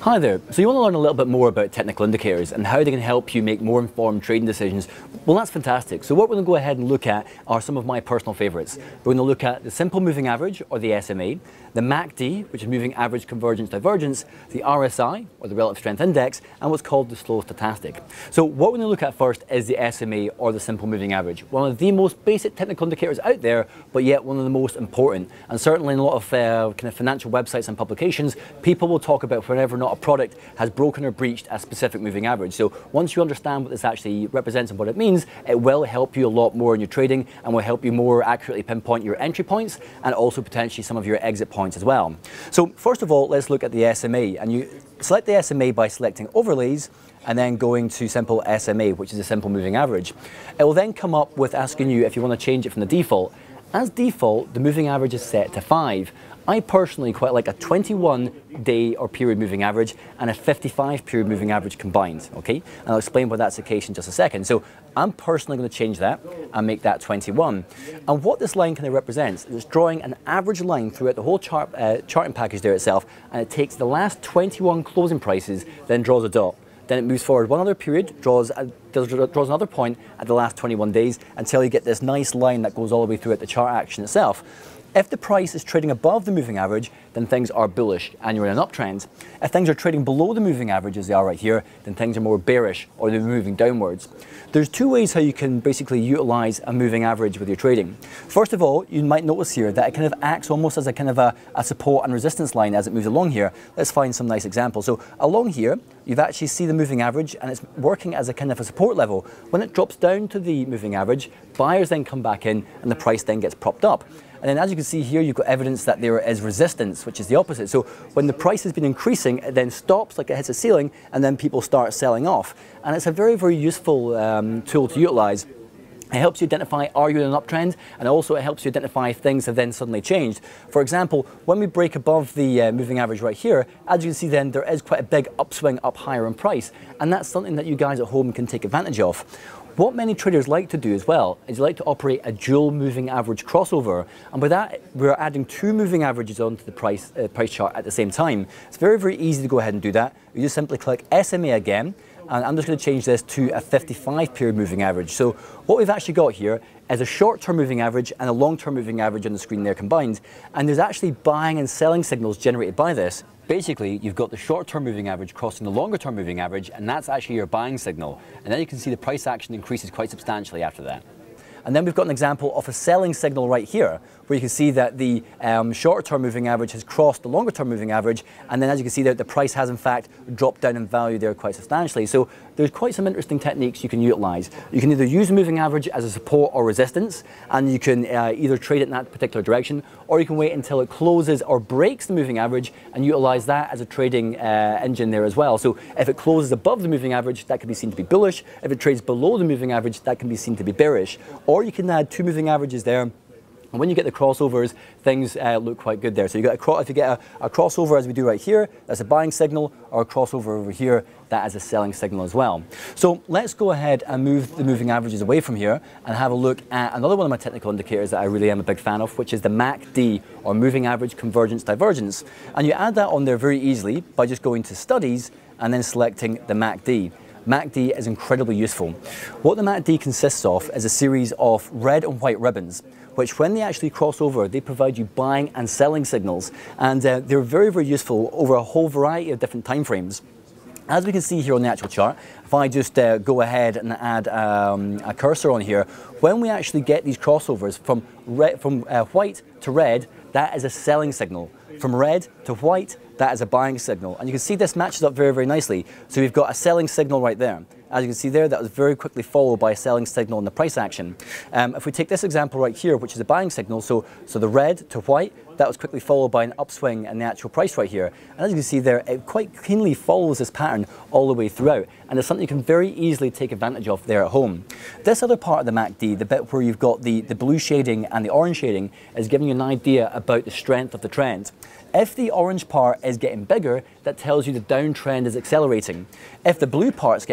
Hi there. So you want to learn a little bit more about technical indicators and how they can help you make more informed trading decisions? Well, that's fantastic. So what we're going to go ahead and look at are some of my personal favorites. We're going to look at the simple moving average, or the SMA, the MACD, which is moving average convergence divergence, the RSI, or the relative strength index, and what's called the slow stochastic. So what we're going to look at first is the SMA, or the simple moving average. One of the most basic technical indicators out there, but yet one of the most important. And certainly in a lot of kind of financial websites and publications, people will talk about whenever or not a product has broken or breached a specific moving average. So once you understand what this actually represents and what it means, it will help you a lot more in your trading and will help you more accurately pinpoint your entry points and also potentially some of your exit points as well. So first of all, let's look at the SMA, and you select the SMA by selecting overlays and then going to simple SMA, which is a simple moving average. It will then come up with asking you if you want to change it from the default. As default, the moving average is set to 5. I personally quite like a 21-day or period moving average and a 55-period moving average combined, okay? And I'll explain why that's the case in just a second. So I'm personally going to change that and make that 21. And what this line kind of represents is it's drawing an average line throughout the whole charting package there itself, and it takes the last 21 closing prices, then draws a dot. Then it moves forward one other period, draws another point at the last 21 days until you get this nice line that goes all the way throughout the chart action itself. If the price is trading above the moving average, then things are bullish and you're in an uptrend. If things are trading below the moving average, as they are right here, then things are more bearish or they're moving downwards. There's two ways how you can basically utilize a moving average with your trading. First of all, you might notice here that it kind of acts almost as a kind of a support and resistance line as it moves along here. Let's find some nice examples. So along here, you've actually see the moving average and it's working as a kind of a support level. When it drops down to the moving average, buyers then come back in and the price then gets propped up. And then as you can see here, you've got evidence that there is resistance, which is the opposite. So when the price has been increasing, it then stops like it hits a ceiling, and then people start selling off. And it's a very, very useful tool to utilize. It helps you identify, are you in an uptrend? And also it helps you identify if things have then suddenly changed. For example, when we break above the moving average right here, as you can see then, there is quite a big upswing up higher in price. And that's something that you guys at home can take advantage of. What many traders like to do as well is you like to operate a dual moving average crossover, and by that we're adding two moving averages onto the price chart at the same time. It's very, very easy to go ahead and do that. You just simply click SMA again, and I'm just going to change this to a 55-period moving average. So what we've actually got here is a short-term moving average and a long-term moving average on the screen there combined, and there's actually buying and selling signals generated by this. Basically, you've got the short-term moving average crossing the longer-term moving average, and that's actually your buying signal. And then you can see the price action increases quite substantially after that. And then we've got an example of a selling signal right here, where you can see that the short-term moving average has crossed the longer-term moving average, and then as you can see that the price has in fact dropped down in value there quite substantially. So there's quite some interesting techniques you can utilize. You can either use the moving average as a support or resistance, and you can either trade it in that particular direction, or you can wait until it closes or breaks the moving average and utilize that as a trading engine there as well. So if it closes above the moving average, that can be seen to be bullish. If it trades below the moving average, that can be seen to be bearish. Or you can add two moving averages there, and when you get the crossovers, things look quite good there. So if you get a crossover as we do right here, that's a buying signal, or a crossover over here, that is a selling signal as well. So let's go ahead and move the moving averages away from here and have a look at another one of my technical indicators that I really am a big fan of, which is the MACD, or moving average convergence divergence. And you add that on there very easily by just going to studies and then selecting the MACD. MACD is incredibly useful. What the MACD consists of is a series of red and white ribbons, which when they actually cross over, they provide you buying and selling signals. And they're very, very useful over a whole variety of different time frames. As we can see here on the actual chart, if I just go ahead and add a cursor on here, when we actually get these crossovers from white to red, that is a selling signal. From red to white, that is a buying signal. And you can see this matches up very, very nicely. So we've got a selling signal right there. As you can see there, that was very quickly followed by a selling signal in the price action. If we take this example right here, which is a buying signal, so the red to white, that was quickly followed by an upswing in the actual price right here. And as you can see there, it quite cleanly follows this pattern all the way throughout. And it's something you can very easily take advantage of there at home. This other part of the MACD, the bit where you've got the blue shading and the orange shading, is giving you an idea about the strength of the trend. If the orange part is getting bigger, that tells you the downtrend is accelerating. If the blue part's getting bigger,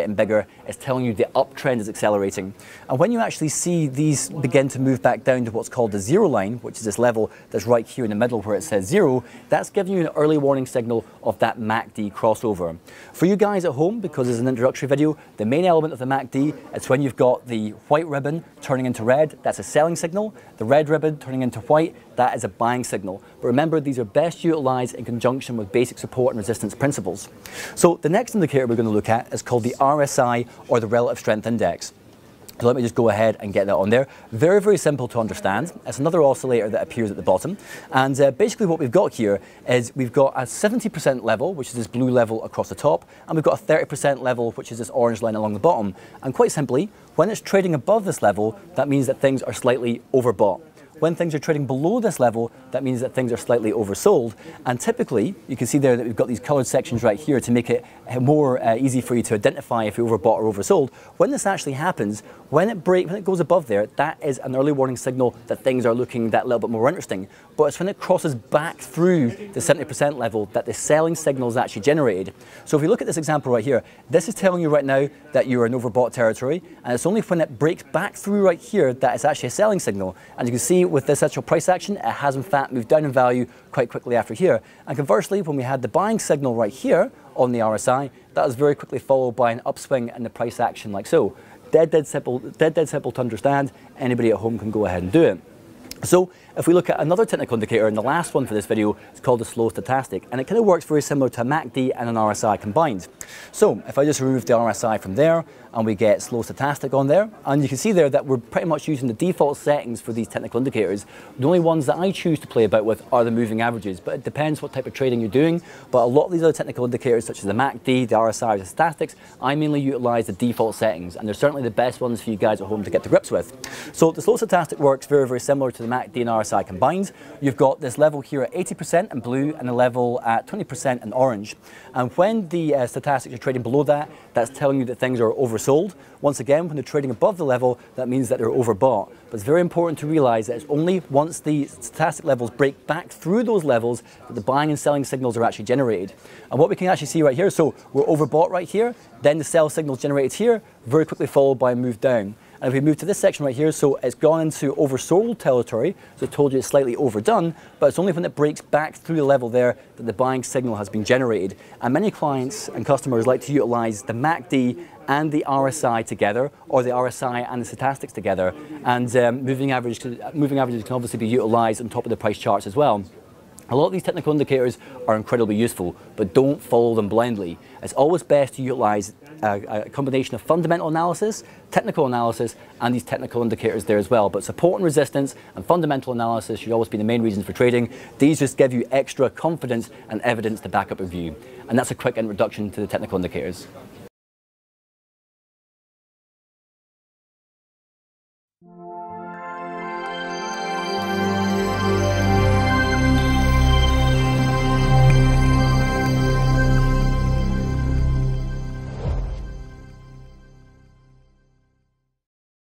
it's telling you the uptrend is accelerating. And when you actually see these begin to move back down to what's called the zero line, which is this level that's right here in the middle where it says 0, that's giving you an early warning signal of that MACD crossover. For you guys at home, because it's an introductory video, the main element of the MACD is when you've got the white ribbon turning into red, that's a selling signal. The red ribbon turning into white, that is a buying signal. But remember, these are best utilized in conjunction with basic support and resistance principles. So the next indicator we're going to look at is called the RSI, or the Relative Strength Index. So let me just go ahead and get that on there. Very, very simple to understand. It's another oscillator that appears at the bottom. And basically what we've got here is we've got a 70% level, which is this blue level across the top, and we've got a 30% level, which is this orange line along the bottom. And quite simply, when it's trading above this level, that means that things are slightly overbought. When things are trading below this level, that means that things are slightly oversold. And typically, you can see there that we've got these colored sections right here to make it more easy for you to identify if you're overbought or oversold. When this actually happens, when it goes above there, that is an early warning signal that things are looking that little bit more interesting. But it's when it crosses back through the 70% level that the selling signal is actually generated. So if we look at this example right here, this is telling you right now that you're in overbought territory, and it's only when it breaks back through right here that it's actually a selling signal. And you can see with this actual price action, it has in fact moved down in value quite quickly after here. And conversely, when we had the buying signal right here on the RSI, that was very quickly followed by an upswing in the price action like so. Dead simple to understand. Anybody at home can go ahead and do it. So if we look at another technical indicator, and the last one for this video, it's called the Slow Stochastic, and it kind of works very similar to a MACD and an RSI combined. So if I just remove the RSI from there, and we get Slow Stochastic on there, and you can see there that we're pretty much using the default settings for these technical indicators. The only ones that I choose to play about with are the moving averages, but it depends what type of trading you're doing. But a lot of these other technical indicators, such as the MACD, the RSI, the statistics, I mainly utilize the default settings, and they're certainly the best ones for you guys at home to get to grips with. So the Slow Stochastic works very, very similar to the MACD and RSI combined. You've got this level here at 80% in blue and a level at 20% in orange. And when the statistics are trading below that, that's telling you that things are oversold. Once again, when they're trading above the level, that means that they're overbought. But it's very important to realize that it's only once the statistic levels break back through those levels that the buying and selling signals are actually generated. And what we can actually see right here, so we're overbought right here, then the sell signal is generated here, very quickly followed by a move down. And if we move to this section right here, so it's gone into oversold territory, so I told you it's slightly overdone, but it's only when it breaks back through the level there that the buying signal has been generated. And many clients and customers like to utilize the MACD and the RSI together, or the RSI and the statistics together. And moving averages can obviously be utilized on top of the price charts as well. A lot of these technical indicators are incredibly useful, but don't follow them blindly. It's always best to utilize a combination of fundamental analysis, technical analysis, and these technical indicators there as well. But support and resistance and fundamental analysis should always be the main reasons for trading. These just give you extra confidence and evidence to back up a view. And that's a quick introduction to the technical indicators.